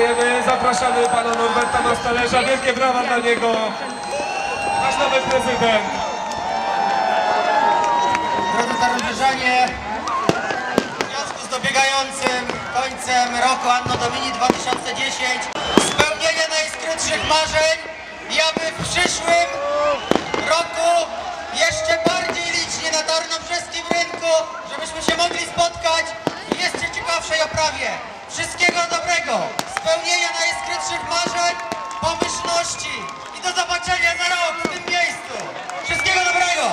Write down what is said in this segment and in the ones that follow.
Dziękujemy, zapraszamy pana Norberta Mastalerza, wielkie brawa dla niego, nasz nowy prezydent. Drodzy zarządzanie, w związku z dobiegającym końcem roku Anno Domini 2010, spełnienie najskrytszych marzeń i aby w przyszłym roku jeszcze bardziej licznie na Tarnobrzeskim Rynku, żebyśmy się mogli spotkać w jeszcze ciekawszej oprawie. Wszystkiego dobrego, spełnienia najskrytszych marzeń, pomyślności i do zobaczenia za rok w tym miejscu. Wszystkiego dobrego!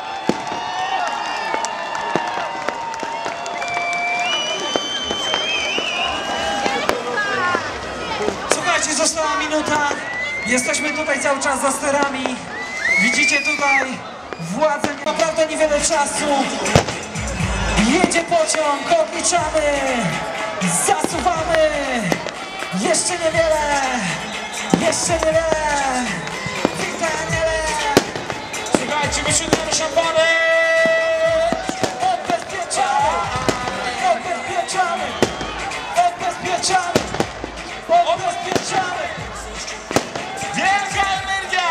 Słuchajcie, została minuta. Jesteśmy tutaj cały czas za sterami. Widzicie tutaj władzę, naprawdę niewiele czasu. Jedzie pociąg, odliczamy, zasuwamy. Jeszcze niewiele, jeszcze niewiele. Witajcie. Słuchajcie, wysiadamy szampany. Odbezpieczamy, odbezpieczamy, odbezpieczamy, odbezpieczamy. Wielka energia!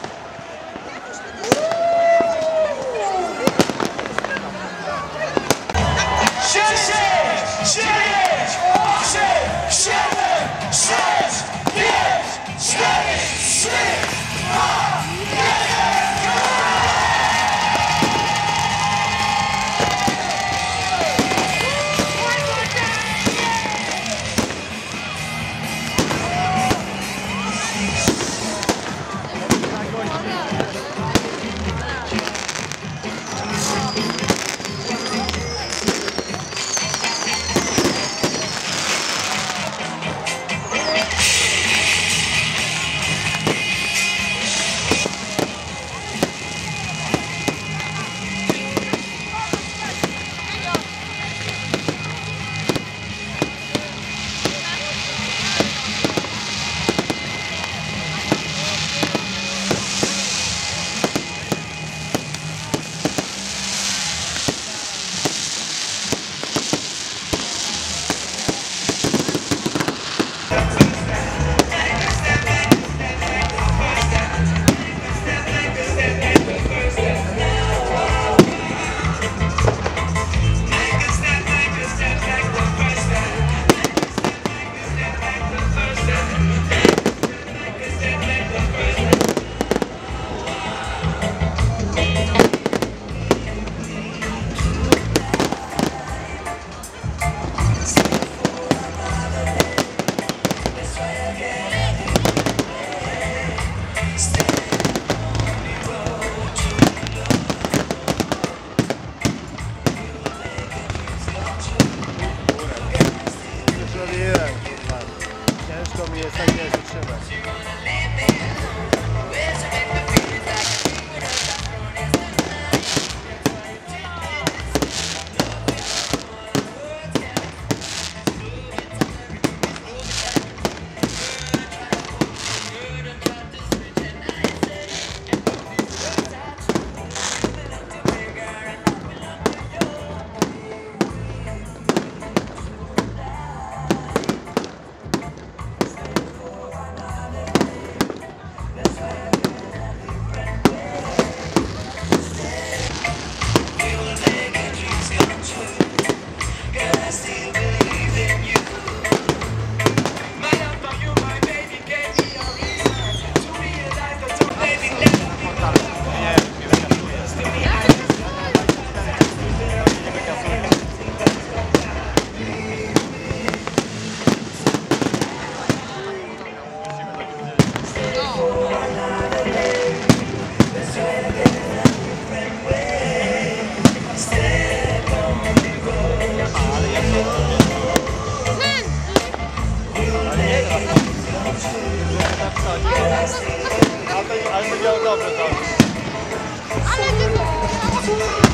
10, 9, 8, 7, 6, 5, 4, 3, 2, 1. Ciężko mi jest tak nie wytrzymać. Ale to miało dobre to. Ale ty...